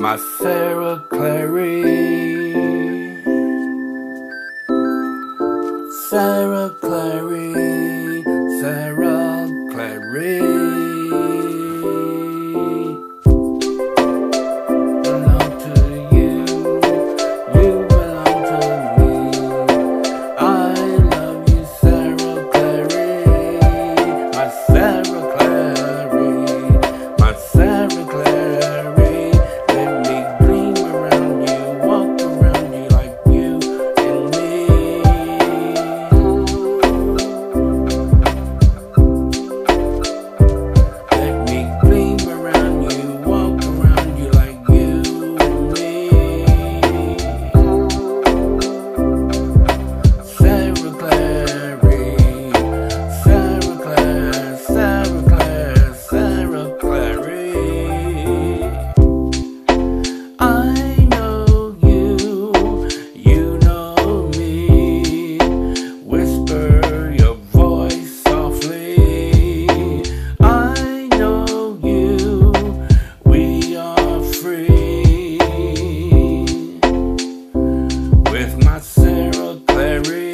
my Sarah Clary, Sarah Clary, Sarah Clary. Belong to you, you belong to me. I love you, Sarah Clary, my Sarah Clary, my Sarah Clary. Let me gleam around you, walk around you like you and me. Let me gleam around you, walk around you like you and me. Sarah Clary, Sarah Clary, Sarah Clary, Sarah Clary. I know you, you know me. Whisper your voice softly. I know you, we are free. With my Sarah Clary.